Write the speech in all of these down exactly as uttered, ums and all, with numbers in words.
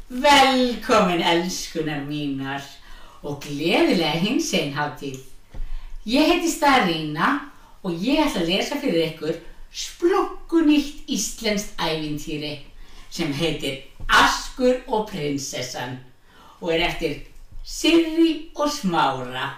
Velkomin elskunar mínar og gleðilega hinsegin hátíð. Ég heiti Starína og ég ætla að lesa fyrir ykkur splunkunýtt íslenskt ævintýri sem heitir Askur og prinsessan og er eftir Sirrý og Smára.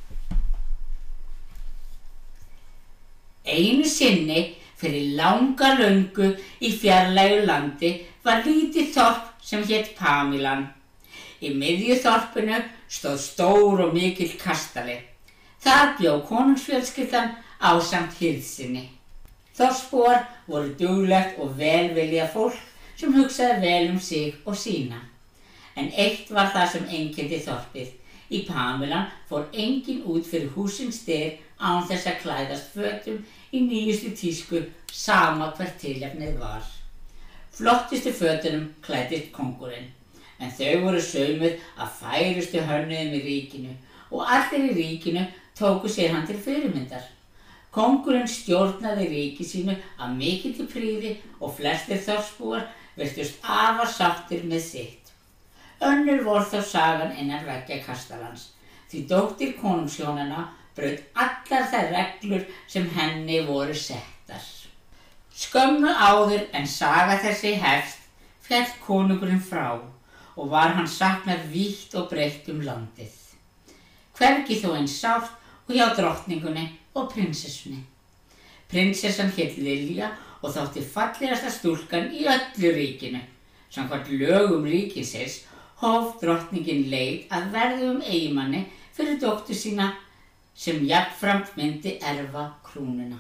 Einu sinni fyrir langa löngu í fjarlægu landi var lítið þorp sem hét Pamilan. Í miðju þorpinu stóð stór og mikill kastali. Þar bjó konungsfjölskyldan ásamt hirð sinni. Þorpsbúar voru duglegt og velvilja fólk sem hugsaði vel um sig og sína. En eitt var það sem einkenndi þorpið. Í Pamilan fór enginn út fyrir hússins dyr án þess að klæðast fötum í nýjustu tísku sama hvert tilefnið var. Flottustu fötunum klæddist kóngurinn, en þau voru saumuð af færustu hönnuðum í ríkinu og allir í ríkinu tóku sér hann til fyrirmyndar. Kóngurinn stjórnaði ríki sínu af mikilli prýði og flestir þorpsbúar virtust afar sáttir með sitt. Önnur vor þó sagan innan veggja kastalans, því dóttir konungshjónanna braut allar þær reglur sem henni voru settar. Skömmu áður en saga þessi hefst féll konungurinn frá og var hann saknað vítt og breitt um landið. Hvergi þó eins sárt og hjá drottningunni og prinsessunni. Prinsessan hét Lilja og þótti fallegasta stúlkan í öllu ríkinu. Samkvæmt lögum ríkisins hóf drottningin leið að verðugum eiginmanni fyrir dóttur sína sem jafnframt myndi erfa krúnuna.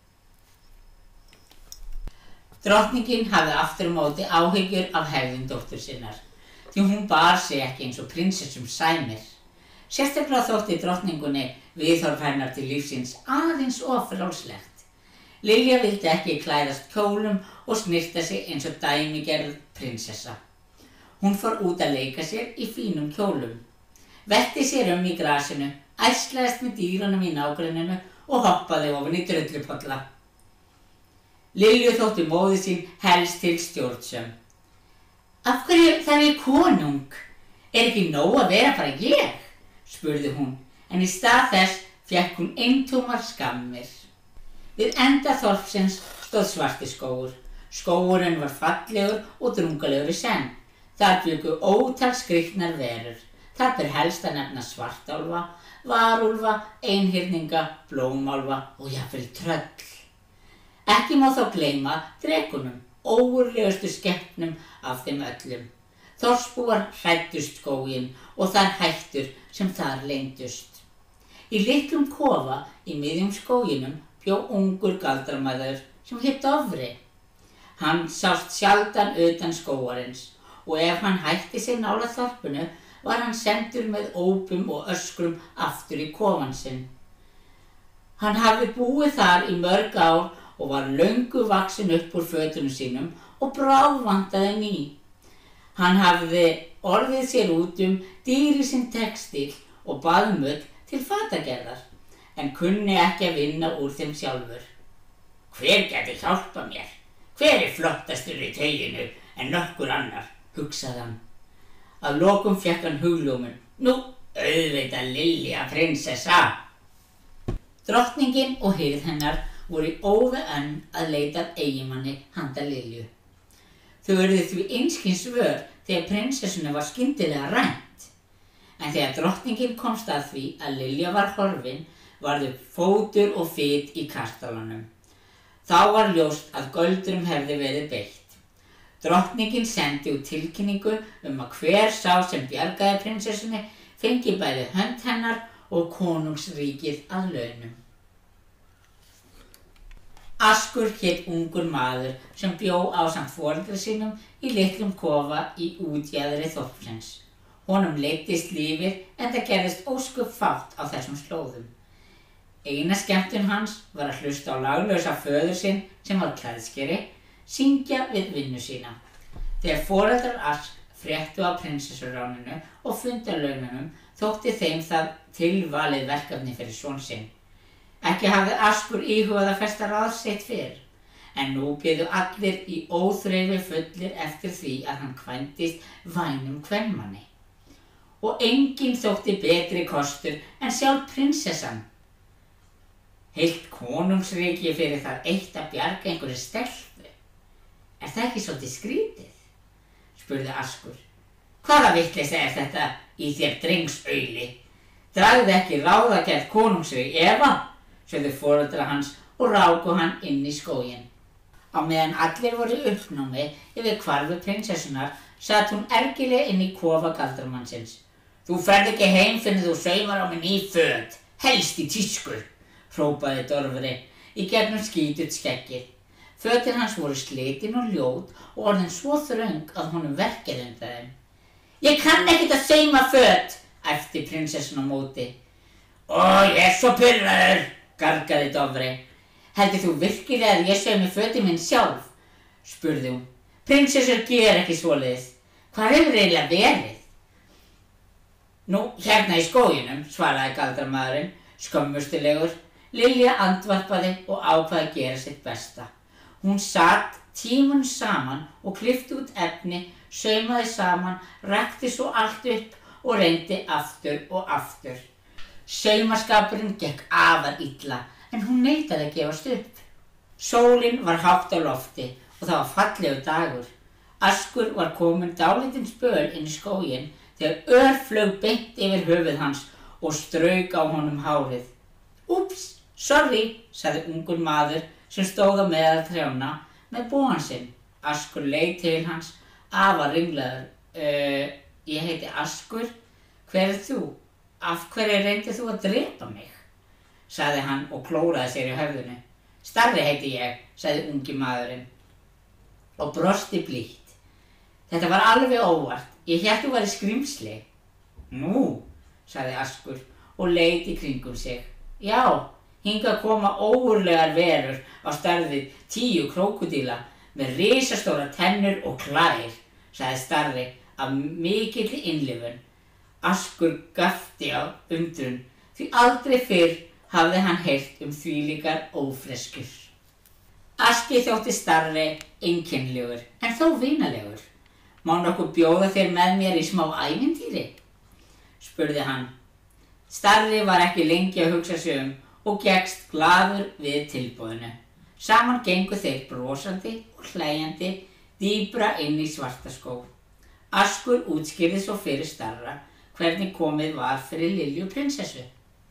Drottningin hafði aftur á móti áhyggjur af hegðun dóttur sinnar, því hún bar sig ekki eins og prinsessum sæmir. Sérstaklega þótti drottningunni viðhorf hennar til lífsins aðeins of frjálslegt. Lilja vildi ekki klæðast kjólum og snyrta sig eins og dæmigerð prinsessa. Hún fór út að leika sér í fínum kjólum, velti sér um í grasinu, æslaðist með dýrunum í nágrenninu og hoppaði ofan í drullupolla. Lilju þótti móðir sín helst til stjórnsöm. Af hverju þarf ég konung? Er ekki nóg að vera bara ég? Spurði hún, en í stað þess fékk hún eintómar skammir. Við enda þorpsins stóð Svartiskógur. Skógurinn var fallegur og drungalegur í senn. Þar bjuggu ótal skrýtnar verur. Þar ber helst að nefna svartálfa, varúlfa, einhyrninga, blómálfa og jafnvel tröll. Ekki má þó gleyma drekunum, ógurlegustu skepnum af þeim öllum. Þorpsbúar hræddust skóginn og þær hættur sem þar leyndust. Í litlum kofa í miðjum skóginum bjó ungur galdramaður sem hét Dofri. Hann sást sjaldan utan skógarins og ef hann hætti sig nálægt þorpinu var hann sendur með ópum og öskrum aftur í kofann sinn. Hann hafði búið þar í mörg ár og var löngu vaxinn upp úr fötunum sínum og bráðvantaði ný. Hann hafði orðið sér út um dýri sinn textíl og baðmull til fatagerðar, en kunni ekki að vinna úr þeim sjálfur. Hver gæti hjálpa mér? Hver er flottastur í tauinu en nokkur annar, hugsaði hann. Að lokum fékk hann hugljómun. Nú, auðvitað Lilja prinsessa. Drottningin og hirð hennar voru í óðaönn að leita að eiginmanni handa Lilju. Þau urðu því einskis vör þegar prinsessunni var skyndilega rænt. En þegar drottningin komst að því að Lilja var horfin, varðu fótur og fit í kastalanum. Þá var ljóst að göldrum hefði verið beitt. Drottningin sendi út tilkynningu um að hver sá sem bjargaði prinsessunni fengi bæði hönd hennar og konungsríkið að launum. Askur hét ungur maður sem bjó ásamt foreldrum sínum í litlum kofa í útjaðri þorpsins. Honum leiddist lífið en það gerðist ósköp fátt á þessum slóðum. Eina skemmtun hans var að hlusta á laglausa föður sinn sem var klæðskeri, syngja við vinnu sína. Þegar foreldrar Ask fréttu af prinsessuráninu og fundarlaununum þótti þeim það tilvalið verkefni fyrir son sinn. Ekki hafði Askur íhugað að festa ráð sitt fyrr, en nú biðu allir í óþreyfi fullir eftir því að hann kvæntist vænum kvenmanni. Og enginn þótti betri kostur en sjálf prinsessan. Heilt konungsríki fyrir það eitt að bjarga einhverju stelpu. Er það ekki svolítið skrítið? Spurði Askur. Hvaða vitleysa er þetta í þér drengsauli? Dragðu ekki ráðagerð konungsins í efa, sögðu foreldrar hans og ráku hann inn í skóginn. Á meðan allir voru í uppnámi yfir hvarfi prinsessunar sat hún ergileg inn í kofa galdramannsins. Þú ferð ekki heim fyrr en þú saumar á mig ný föt, helst í tísku, hrópaði Dofri í gegnum skítut skeggið. Fötin hans voru slitin og ljót og orðin svo þröng að honum verkjaði undan þeim. Ég kann ekkert að sauma föt, æpti prinsessan á móti. Ó, ég er svo pirraður, gargaði Dofri. Heldur þú virkilega að ég saumi fötin minn sjálf? Spurði hún. Prinsessur gera ekki svoleiðis. Hvar hefur eiginlega verið? Nú, hérna í skóginum, svaraði galdramaðurinn, skömmustilegur. Lilja andvarpaði og ákvað að gera sitt besta. Hún sat tímun saman og klippti út efni, saumaði saman, rakti svo allt upp og reyndi aftur og aftur. Saumaskapurinn gekk afar illa, en hún neitaði að gefast upp. Sólin var hátt á lofti og það var fallegur dagur. Askur var kominn dálítinn spöl inn í skóginn þegar ör flaug beint yfir höfuð hans og strauk á honum hárið. Úps, sorry, sagði ungur maður sem stóð á meðal trjánna með bóann sinn. Askur leit til hans, afar ringlaður. Uh, ég heiti Askur, hver er þú? Af hverju reyndið þú að drepa mig? Sagði hann og klóraði sér í höfðinu. Starri heiti ég, sagði ungi maðurinn og brosti blítt. Þetta var alveg óvart, ég hélt þú væri skrímsli. Nú, sagði Askur og leit í kringum sig. Já, hingað koma ógurlegar verur á stærð við tíu krókódíla með risastórar tennur og klær, sagði Starri af mikilli innlifun. Askur gapti á undrun, því aldrei fyrr hafði hann heyrt um þvílíkar ófreskjur. Aski þótti Starri einkennlegur, en þó vinalegur. Má nokkuð bjóða þér með mér í smá ævintýri? Spurði hann. Starri var ekki lengi að hugsa sig um og gekkst glaður við tilboðinu. Saman gengu þeir brosandi og hlæjandi dýpra inn í Svartaskóg. Askur útskýrði svo fyrir Starra hvernig komið var fyrir Lilju prinsessu.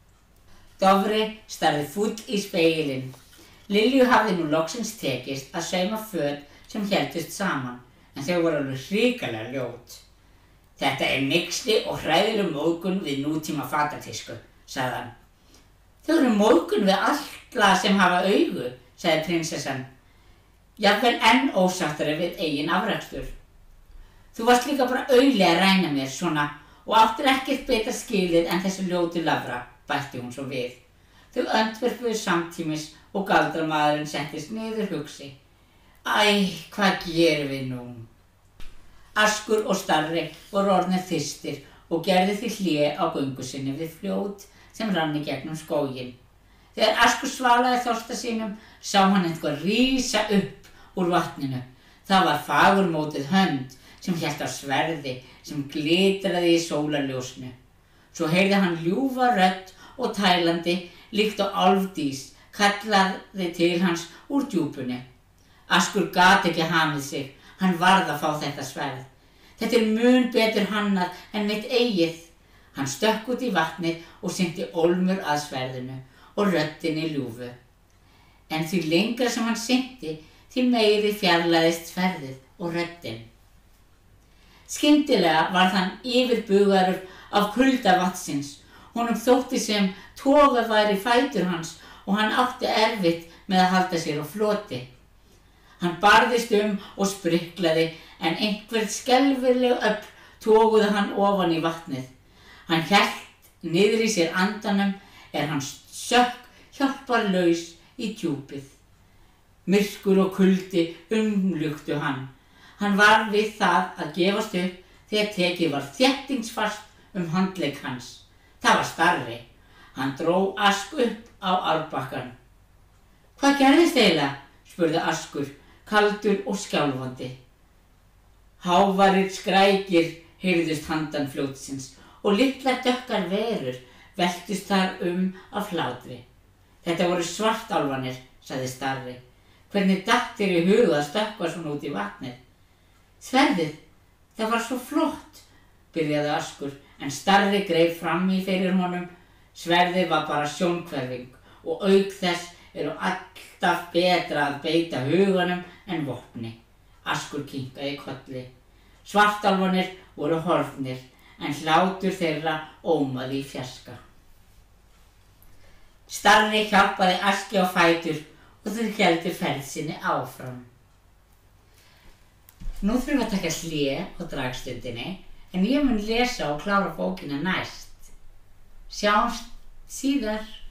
Dofri starði fúll í spegilinn. Lilju hafði nú loksins tekist að sauma föt sem héldust saman, en þau voru alveg hrikalega ljót. Þetta er nixli og hræðileg móðgun við nútíma fatatísku, sagði hann. Þau eru móðgun við alla sem hafa augu, sagði prinsessan. Jafnvel enn ósáttari við eigin afrakstur. Þú varst líka bara auðlega að ræna mér svona og áttir ekkert betra skilið en þessi ljótu lafra, bætti hún svo við. Þau öndverfuðu samtímis og galdramaðurinn settist niður hugsi. Æ, hvað gerum við nú? Askur og Starri voru orðnir þyrstir og gerði því hlé á göngu sinni við fljót sem rann í gegnum skóginn. Þegar Askur svalaði þorsta sínum, sá hann eitthvað rísa upp úr vatninu. Það var fagurmótuð hönd sem hélt á sverði sem glitraði í sólarljósinu. Svo heyrði hann ljúfa rödd og tælandi líkt á álfdís kallaði til hans úr djúpunu. Askur gat ekki hamið sig, hann varð að fá þetta sverð. Þetta er mun betur hannað en mitt eigið. Hann stökk út í vatnið og synti ólmur að sverðinu og röddinni ljúfu. En því lengra sem hann synti, því meiri fjarlæðist sverðið og röddin. Skyndilega varð hann yfirbugaður af kulda vatnsins. Honum þótti sem togað væri fætur hans og hann átti erfitt með að halda sér á floti. Hann barðist um og spriklaði en einhver skelfileg öfl toguðu hann ofan í vatnið. Hann hélt niður í sér andanum er hann sökk hjálparlaus í djúpið. Myrkur og kuldi umluktu hann. Hann var við það að gefast upp þegar tekið var þéttingsfast um handlegg hans. Það var Starri. Hann dró Ask upp á árbakkann. Hvað gerðist eiginlega? spurði Askur, kaldur og skjálfandi. Hávarir skrækir heyrðust handan fljótsins og litlar dökkar verur veltust þar um af hlátri. Þetta voru svartálfanir, sagði Starri. Hvernig datt þér í hug að stökkva svona út í vatnið? Sverðið, það var svo flott, byrjaði Askur, en Starri greip fram í fyrir honum. Sverðið var bara sjónhverfing og auk þess eru alltaf betra að beita huganum en vopni. Askur kinkaði kolli. Svartálfanir voru horfnir, en hlátur þeirra ómaði í fjarska. Starri hjálpaði Aski á fætur og þau héldu ferð sinni áfram. Nú þurfum við að taka hlé á dragstundinni, en ég mun lesa og klára bókina næst. Sjáumst síðar.